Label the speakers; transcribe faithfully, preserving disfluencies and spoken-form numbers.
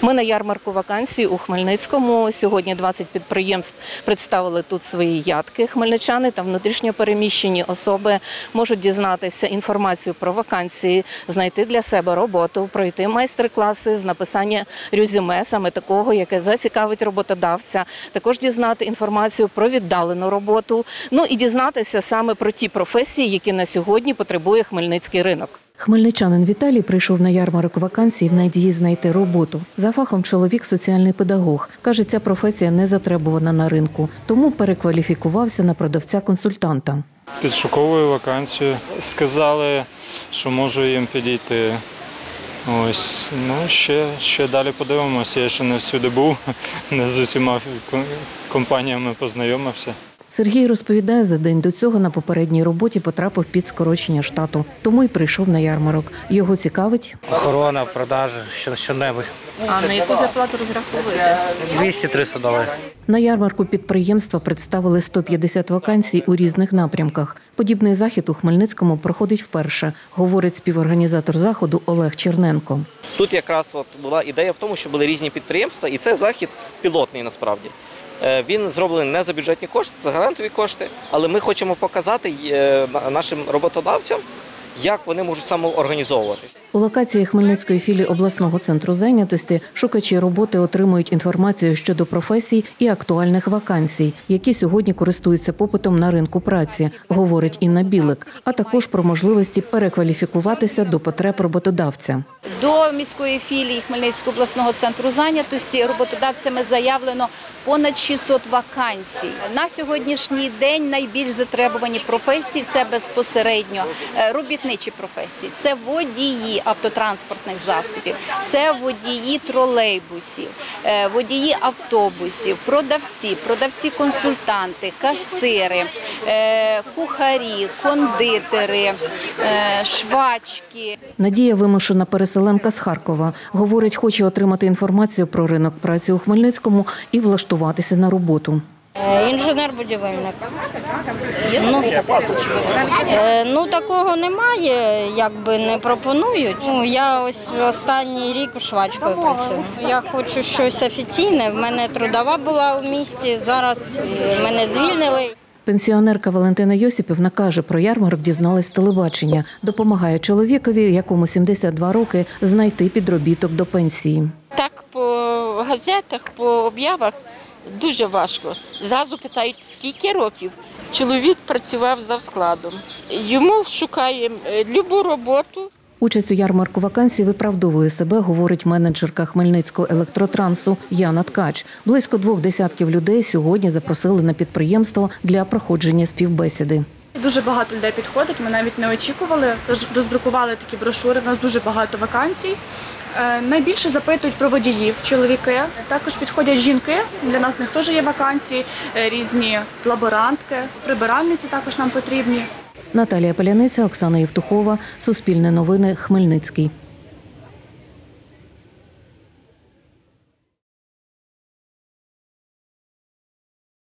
Speaker 1: Ми на ярмарку вакансій у Хмельницькому. Сьогодні двадцять підприємств представили тут свої ядки. Хмельничани та внутрішньо переміщені особи можуть дізнатися інформацію про вакансії, знайти для себе роботу, пройти майстер-класи з написання резюме, саме такого, яке зацікавить роботодавця. Також дізнати інформацію про віддалену роботу, ну і дізнатися саме про ті професії, які на сьогодні потребує хмельницький ринок.
Speaker 2: Хмельничанин Віталій прийшов на ярмарок вакансій в надії знайти роботу. За фахом чоловік – соціальний педагог. Каже, ця професія не затребувана на ринку, тому перекваліфікувався на продавця-консультанта.
Speaker 3: Підшуковую вакансію. Сказали, що можу їм підійти. Ось, ну, ще, ще далі подивимося. Я ще не всюди був, не з усіма компаніями познайомився.
Speaker 2: Сергій розповідає, за день до цього на попередній роботі потрапив під скорочення штату, тому й прийшов на ярмарок. Його цікавить
Speaker 4: охорона, продажі, що-небудь.
Speaker 1: А на яку зарплату розраховуєте?
Speaker 4: двісті-триста доларів.
Speaker 2: На ярмарку підприємства представили сто п'ятдесят вакансій у різних напрямках. Подібний захід у Хмельницькому проходить вперше, говорить співорганізатор заходу Олег Черненко.
Speaker 5: Тут якраз от була ідея в тому, що були різні підприємства, і це захід пілотний насправді. Він зроблений не за бюджетні кошти, це грантові кошти, але ми хочемо показати нашим роботодавцям, як вони можуть самоорганізовуватись.
Speaker 2: У локації Хмельницької філії обласного центру зайнятості шукачі роботи отримують інформацію щодо професій і актуальних вакансій, які сьогодні користуються попитом на ринку праці, говорить Інна Білик, а також про можливості перекваліфікуватися до потреб роботодавця.
Speaker 6: До міської філії Хмельницького обласного центру зайнятості роботодавцями заявлено понад шістсот вакансій. На сьогоднішній день найбільш затребувані професії – це безпосередньо робітничі професії, це водії автотранспортних засобів, це водії тролейбусів, водії автобусів, продавці, продавці-консультанти, касири, кухарі, кондитери, швачки.
Speaker 2: Надія вимушена переселенка з Харкова. Говорить, хоче отримати інформацію про ринок праці у Хмельницькому і влаштуватися на роботу.
Speaker 7: Інженер-будівельник. Ну, ну, такого немає, якби не пропонують. Ну, я ось останній рік швачкою працюю. Я хочу щось офіційне, в мене трудова була у місті, зараз мене звільнили.
Speaker 2: Пенсіонерка Валентина Йосипівна каже, про ярмарок дізналась з телебачення. Допомагає чоловікові, якому сімдесят два роки, знайти підробіток до пенсії.
Speaker 8: Так, по газетах, по об'явах дуже важко. Зразу питають, скільки років. Чоловік працював завскладом. Йому шукаємо любу роботу.
Speaker 2: Участь у ярмарку вакансій виправдовує себе, говорить менеджерка Хмельницького електротрансу Яна Ткач. Близько двох десятків людей сьогодні запросили на підприємство для проходження співбесіди.
Speaker 9: Дуже багато людей підходить, ми навіть не очікували, роздрукували такі брошури, у нас дуже багато вакансій. Найбільше запитують про водіїв, чоловіки, також підходять жінки, для нас в них теж є вакансії, різні лаборантки, прибиральниці також нам потрібні.
Speaker 2: Наталія Паляниця, Оксана Євтухова, Суспільне новини, Хмельницький.